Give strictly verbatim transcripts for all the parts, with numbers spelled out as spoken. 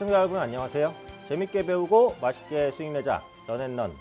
시청자 여러분 안녕하세요. 재밌게 배우고 맛있게 수익 내자 런앤런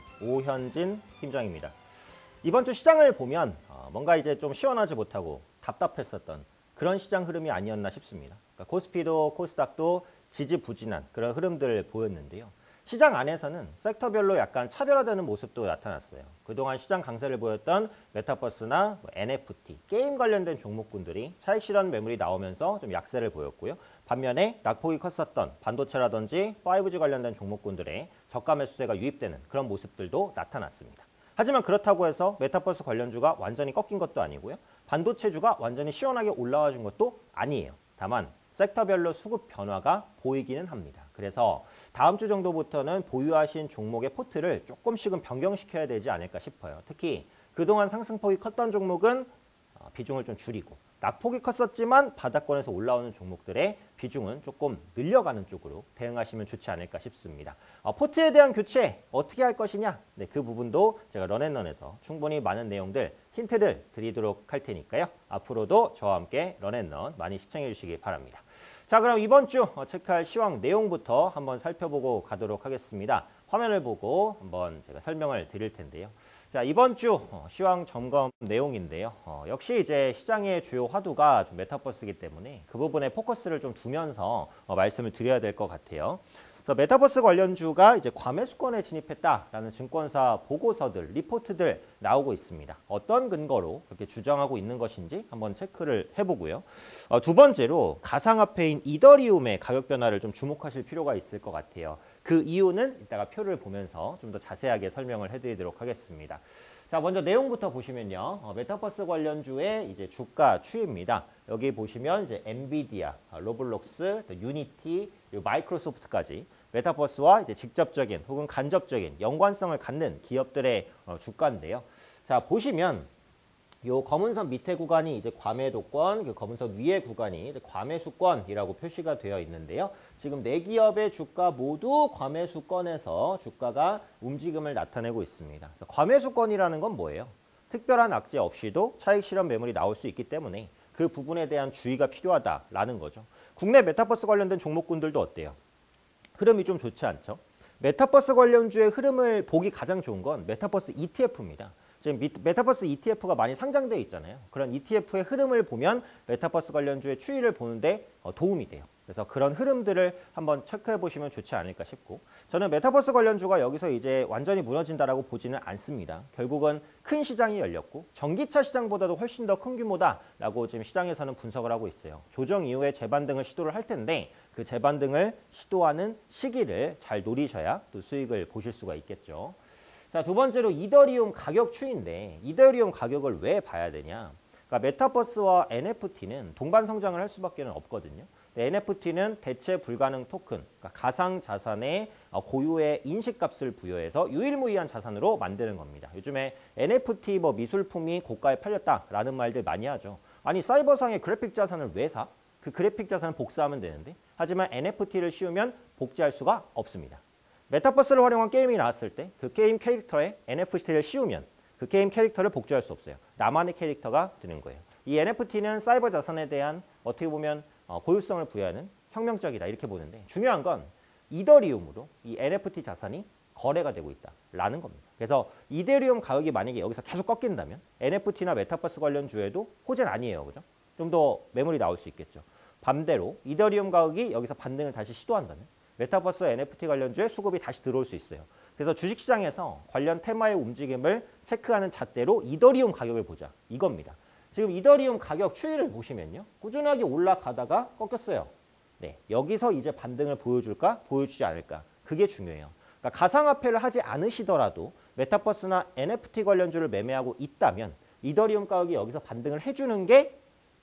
오현진 팀장입니다. 이번 주 시장을 보면 뭔가 이제 좀 시원하지 못하고 답답했었던 그런 시장 흐름이 아니었나 싶습니다. 그러니까 코스피도 코스닥도 지지부진한 그런 흐름들을 보였는데요. 시장 안에서는 섹터별로 약간 차별화되는 모습도 나타났어요. 그동안 시장 강세를 보였던 메타버스나 엔에프티, 게임 관련된 종목군들이 차익 실현 매물이 나오면서 좀 약세를 보였고요. 반면에 낙폭이 컸었던 반도체라든지 파이브지 관련된 종목군들의 저가 매수세가 유입되는 그런 모습들도 나타났습니다. 하지만 그렇다고 해서 메타버스 관련주가 완전히 꺾인 것도 아니고요. 반도체주가 완전히 시원하게 올라와 준 것도 아니에요. 다만 섹터별로 수급 변화가 보이기는 합니다. 그래서 다음 주 정도부터는 보유하신 종목의 포트를 조금씩은 변경시켜야 되지 않을까 싶어요. 특히 그동안 상승폭이 컸던 종목은 비중을 좀 줄이고 낙폭이 컸었지만 바닥권에서 올라오는 종목들의 비중은 조금 늘려가는 쪽으로 대응하시면 좋지 않을까 싶습니다. 어, 포트에 대한 교체 어떻게 할 것이냐? 네, 그 부분도 제가 런앤런에서 충분히 많은 내용들, 힌트를 드리도록 할 테니까요. 앞으로도 저와 함께 런앤런 많이 시청해 주시기 바랍니다. 자, 그럼 이번 주 체크할 시황 내용부터 한번 살펴보고 가도록 하겠습니다. 화면을 보고 한번 제가 설명을 드릴 텐데요. 자, 이번 주 시황 점검 내용인데요. 어, 역시 이제 시장의 주요 화두가 좀 메타버스이기 때문에 그 부분에 포커스를 좀 두면서 어, 말씀을 드려야 될 것 같아요. 그래서 메타버스 관련주가 이제 과매수권에 진입했다라는 증권사 보고서들, 리포트들 나오고 있습니다. 어떤 근거로 그렇게 주장하고 있는 것인지 한번 체크를 해보고요. 어, 두 번째로 가상화폐인 이더리움의 가격 변화를 좀 주목하실 필요가 있을 것 같아요. 그 이유는 이따가 표를 보면서 좀 더 자세하게 설명을 해드리도록 하겠습니다. 자, 먼저 내용부터 보시면요. 어, 메타버스 관련주의 이제 주가 추이입니다. 여기 보시면 이제 엔비디아, 로블록스, 유니티, 그리고 마이크로소프트까지 메타버스와 이제 직접적인 혹은 간접적인 연관성을 갖는 기업들의 어, 주가인데요. 자, 보시면 요 검은선 밑에 구간이 이제 과매도권, 그 검은선 위에 구간이 이제 과매수권이라고 표시가 되어 있는데요. 지금 네 기업의 주가 모두 과매수권에서 주가가 움직임을 나타내고 있습니다. 그래서 과매수권이라는 건 뭐예요? 특별한 악재 없이도 차익 실현 매물이 나올 수 있기 때문에 그 부분에 대한 주의가 필요하다라는 거죠. 국내 메타버스 관련된 종목군들도 어때요? 흐름이 좀 좋지 않죠? 메타버스 관련주의 흐름을 보기 가장 좋은 건 메타버스 이티에프입니다. 지금 메타버스 이티에프가 많이 상장되어 있잖아요. 그런 이티에프의 흐름을 보면 메타버스 관련주의 추이를 보는데 도움이 돼요. 그래서 그런 흐름들을 한번 체크해 보시면 좋지 않을까 싶고, 저는 메타버스 관련주가 여기서 이제 완전히 무너진다라고 보지는 않습니다. 결국은 큰 시장이 열렸고 전기차 시장보다도 훨씬 더 큰 규모다라고 지금 시장에서는 분석을 하고 있어요. 조정 이후에 재반등을 시도를 할 텐데 그 재반등을 시도하는 시기를 잘 노리셔야 또 수익을 보실 수가 있겠죠. 자, 두 번째로 이더리움 가격 추이인데 이더리움 가격을 왜 봐야 되냐? 그러니까 메타버스와 엔에프티는 동반 성장을 할 수밖에 없거든요. 엔에프티는 대체 불가능 토큰, 그러니까 가상 자산의 고유의 인식값을 부여해서 유일무이한 자산으로 만드는 겁니다. 요즘에 엔에프티 뭐 미술품이 고가에 팔렸다라는 말들 많이 하죠. 아니 사이버상의 그래픽 자산을 왜 사? 그 그래픽 자산을 복사하면 되는데, 하지만 엔에프티를 씌우면 복제할 수가 없습니다. 메타버스를 활용한 게임이 나왔을 때 그 게임 캐릭터에 엔에프티를 씌우면 그 게임 캐릭터를 복제할 수 없어요. 나만의 캐릭터가 되는 거예요. 이 엔에프티는 사이버 자산에 대한 어떻게 보면 고유성을 부여하는 혁명적이다 이렇게 보는데, 중요한 건 이더리움으로 이 엔에프티 자산이 거래가 되고 있다라는 겁니다. 그래서 이더리움 가격이 만약에 여기서 계속 꺾인다면 엔에프티나 메타버스 관련주에도 호재는 아니에요. 그죠? 좀 더 매물이 나올 수 있겠죠. 반대로 이더리움 가격이 여기서 반등을 다시 시도한다면 메타버스 엔에프티 관련주에 수급이 다시 들어올 수 있어요. 그래서 주식시장에서 관련 테마의 움직임을 체크하는 잣대로 이더리움 가격을 보자 이겁니다. 지금 이더리움 가격 추이를 보시면요. 꾸준하게 올라가다가 꺾였어요. 네, 여기서 이제 반등을 보여줄까 보여주지 않을까, 그게 중요해요. 그러니까 가상화폐를 하지 않으시더라도 메타버스나 엔에프티 관련주를 매매하고 있다면 이더리움 가격이 여기서 반등을 해주는 게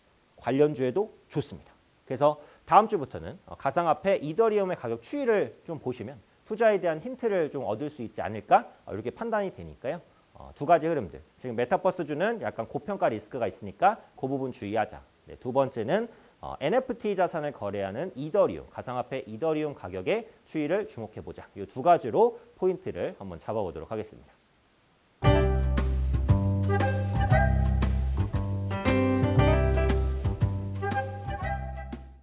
관련주에도 좋습니다. 그래서 다음 주부터는 가상화폐 이더리움의 가격 추이를 좀 보시면 투자에 대한 힌트를 좀 얻을 수 있지 않을까, 이렇게 판단이 되니까요. 어, 두 가지 흐름들. 지금 메타버스주는 약간 고평가 리스크가 있으니까 그 부분 주의하자. 네, 두 번째는 어, 엔에프티 자산을 거래하는 이더리움, 가상화폐 이더리움 가격의 추이를 주목해보자. 이 두 가지로 포인트를 한번 잡아보도록 하겠습니다.